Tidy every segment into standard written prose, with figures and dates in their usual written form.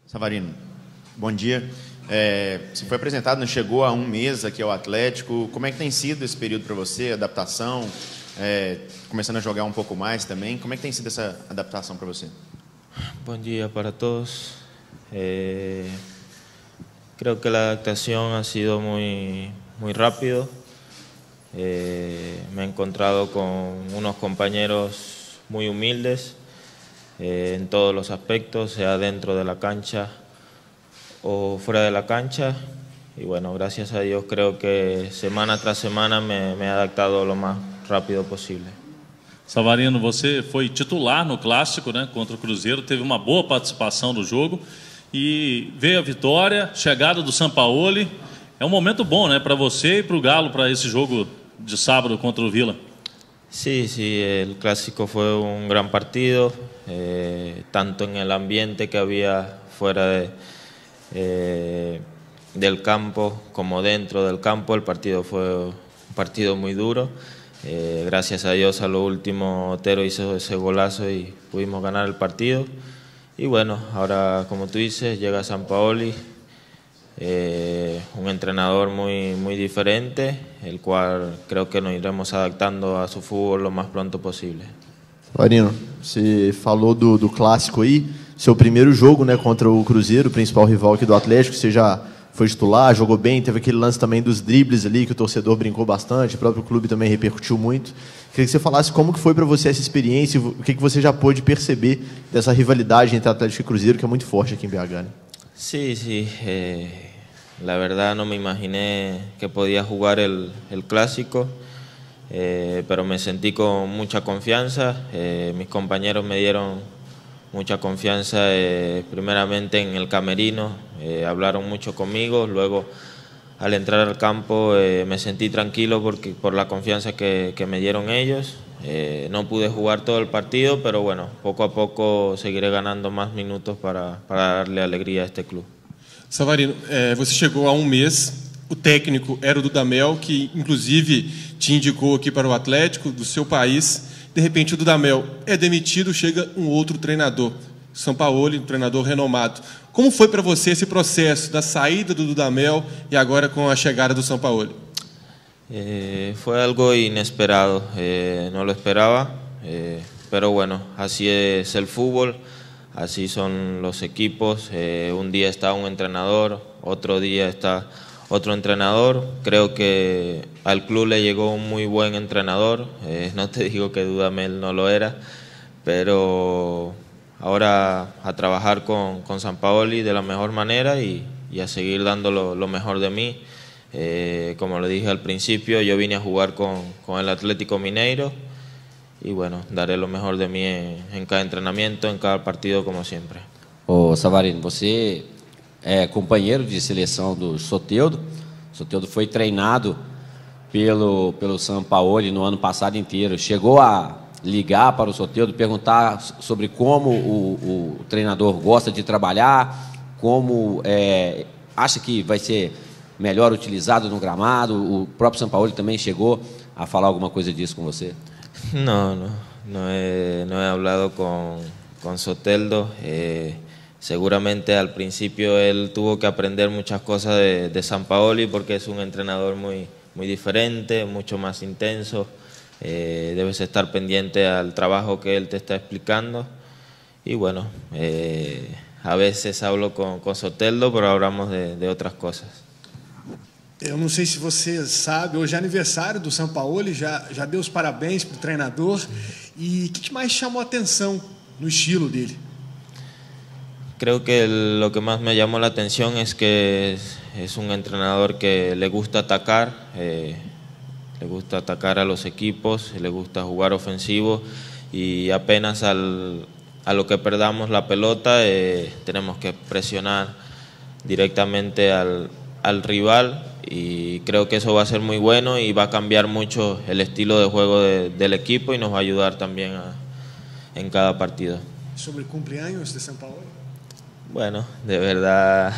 Savarino, bom dia. Você foi apresentado, chegou há um mês aqui ao Atlético. Como é que tem sido esse período para você, adaptação? Começando a jogar um pouco mais também. Como é que tem sido essa adaptação para você? Buen día para todos. Creo que la adaptación ha sido muy rápido. Me he encontrado con unos compañeros muy humildes en todos los aspectos, sea dentro de la cancha o fuera de la cancha. Y bueno, gracias a Dios creo que semana tras semana me he adaptado lo más rápido posible. Savarino, você foi titular no Clássico, né, contra o Cruzeiro, teve uma boa participação no jogo e veio a vitória, chegada do Sampaoli. É um momento bom, né, para você e para o Galo, para esse jogo de sábado contra o Vila. Sí, el Clásico fue un gran partido, tanto en el ambiente que había fuera del campo como dentro del campo. El partido fue un partido muy duro. Gracias a Dios a lo último Otero hizo ese golazo y pudimos ganar el partido. Y bueno, ahora como tú dices, llega Sampaoli, un entrenador muy diferente, el cual creo que nos iremos adaptando a su fútbol lo más pronto posible. Savarino, você falou do clássico aí, seu primeiro jogo, né, contra o Cruzeiro, o principal rival aqui do Atlético. Você já foi titular, jogou bem, teve aquele lance também dos dribles ali que o torcedor brincou bastante, o próprio clube também repercutiu muito. Queria que você falasse como que foi para você essa experiência, o que você já pôde perceber dessa rivalidade entre Atlético e Cruzeiro, que é muito forte aqui em BH, né? Sí, la verdad no me imaginé que podía jugar el Clásico, pero me sentí con mucha confianza. Mis compañeros me dieron mucha confianza, primeramente en el camerino, hablaron mucho conmigo. Luego al entrar al campo me sentí tranquilo por la confianza que me dieron ellos. No pude jugar todo el partido, pero bueno, poco a poco seguiré ganando más minutos para darle alegría a este club. Savarino, você chegou há um mês, o técnico era o Dudamel, que inclusive te indicou aqui para o Atlético, do seu país. De repente o Dudamel é demitido, chega um outro treinador, Sampaoli, um treinador renomado. Como foi para você esse processo da saída do Dudamel e agora com a chegada do Sampaoli? Fue algo inesperado, no lo esperaba, pero bueno, así es el fútbol, así son los equipos. Un día está un entrenador, otro día está otro entrenador. Creo que al club le llegó un muy buen entrenador, no te digo que Dudamel no lo era, pero ahora a trabajar con Sampaoli de la mejor manera y a seguir dando lo mejor de mí. Como lo dije al principio, yo vine a jugar con el Atlético Mineiro y bueno, daré lo mejor de mí en cada entrenamiento, en cada partido, como siempre. Savarino, você é companheiro de seleção do Soteldo. Soteldo foi treinado pelo Sampaoli no ano passado inteiro. Chegou a ligar para o Soteldo, perguntar sobre como o treinador gosta de trabalhar, como acha que vai ser melhor utilizado no gramado. O próprio Sampaoli também chegou a falar alguma coisa disso com você? No he hablado con Soteldo. Seguramente al principio él tuvo que aprender muchas cosas de Sampaoli porque es un entrenador muy diferente, mucho más intenso. Debes estar pendiente al trabajo que él te está explicando. Y bueno, a veces hablo con Soteldo, pero hablamos de otras cosas. Eu não sei se você sabe, hoje é aniversário do Sampaoli, já deu os parabéns para o treinador. E o que mais chamou a atenção no estilo dele? Creo que lo que más me llamó la atención es que es un entrenador que le gusta atacar a los equipos, le gusta jugar ofensivo y apenas a lo que perdamos la pelota tenemos que presionar directamente al rival, y creo que eso va a ser muy bueno y va a cambiar mucho el estilo de juego del equipo y nos va a ayudar también en cada partido. Sobre el cumpleaños de Sampaoli. Bueno, de verdad,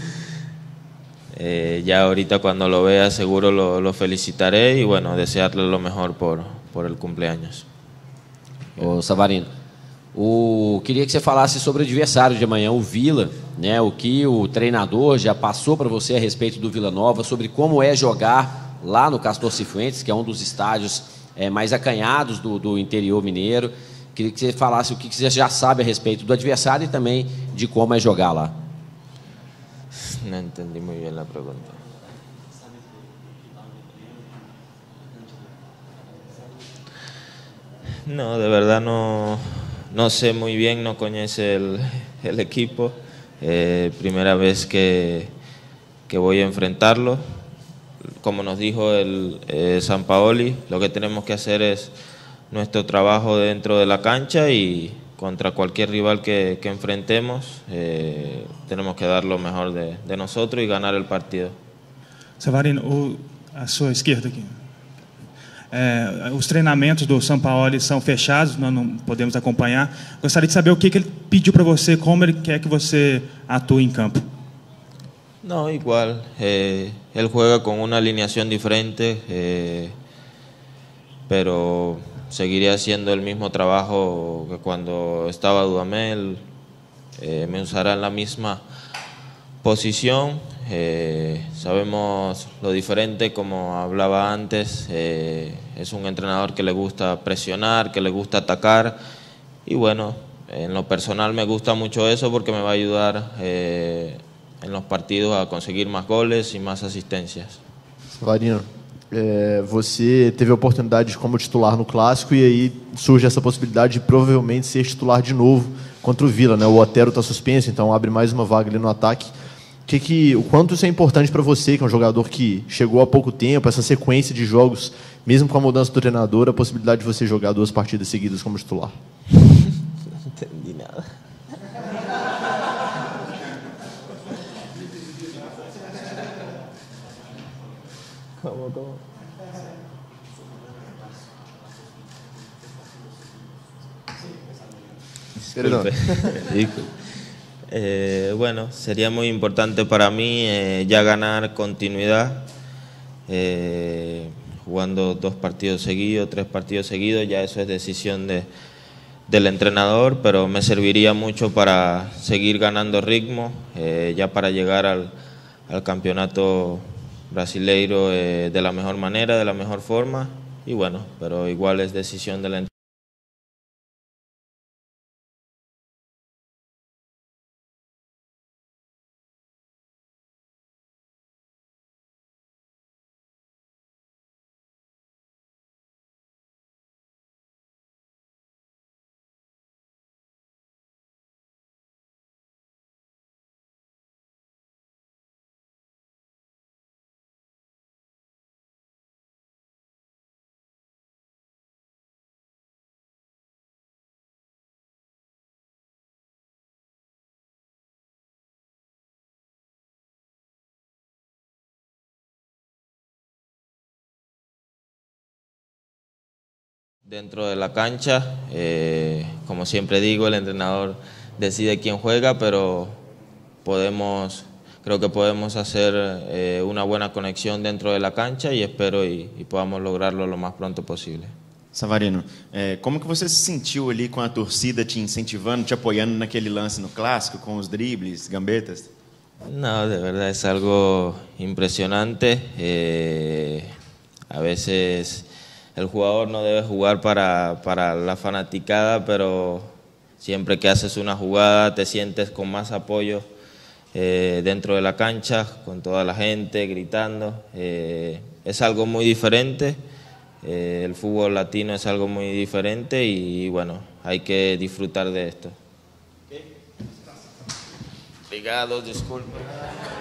ya ahorita cuando lo vea seguro lo felicitaré y bueno, desearle lo mejor por el cumpleaños. Savarino, queria que você falasse sobre o adversário de amanhã, o Vila. né, o que o treinador já passou para você a respeito do Vila Nova, sobre como é jogar lá no Castor Cifuentes, que é um dos estádios mais acanhados do interior mineiro. Queria que você falasse o que você já sabe a respeito do adversário e também de como é jogar lá. No entendí muy bien la pregunta. No, de verdad no sé muy bien, no conoce el equipo. Primera vez que voy a enfrentarlo. Como nos dijo el Sampaoli, lo que tenemos que hacer es nuestro trabajo dentro de la cancha y contra cualquier rival que enfrentemos tenemos que dar lo mejor de nosotros y ganar el partido. Savarino, a sua esquerda aqui. Os treinamentos do Sampaoli são fechados, nós não podemos acompanhar. Gostaria de saber o que ele pediu para você, como ele quer que você atue em campo. No, igual. Él juega con una alineación diferente, pero seguiré haciendo el mismo trabajo que cuando estaba Dudamel. Me usará en la misma posición. Sabemos lo diferente, como hablaba antes. Es un entrenador que le gusta presionar, que le gusta atacar. Y bueno, en lo personal me gusta mucho eso porque me va a ayudar en los partidos a conseguir más goles y más asistencias. Savarino, você teve a oportunidade como titular no Clássico e aí surge essa possibilidade de provavelmente ser titular de novo contra o Vila, né? O Otero está suspenso, então abre mais uma vaga ali no ataque. O quanto isso é importante para você, que é um jogador que chegou há pouco tempo, essa sequência de jogos, mesmo com a mudança do treinador, a possibilidade de você jogar 2 partidas seguidas como titular? No entendí nada. ¿Cómo? Disculpe. Bueno, sería muy importante para mí ya ganar continuidad, jugando 2 partidos seguidos, 3 partidos seguidos, ya eso es decisión del entrenador, pero me serviría mucho para seguir ganando ritmo, ya para llegar al campeonato brasileiro de la mejor manera, de la mejor forma, y bueno, pero igual es decisión del entrenador. Dentro de la cancha, como siempre digo, el entrenador decide quién juega, pero creo que podemos hacer una buena conexión dentro de la cancha y espero y podamos lograrlo lo más pronto posible. Savarino, como que você se sentiu ali com a torcida te incentivando, te apoiando naquele lance no Clássico, com os dribles, gambetas? No, de verdad es algo impresionante. A veces el jugador no debe jugar para la fanaticada, pero siempre que haces una jugada te sientes con más apoyo dentro de la cancha, con toda la gente gritando. Es algo muy diferente, el fútbol latino es algo muy diferente y bueno, hay que disfrutar de esto. Obrigado, disculpe.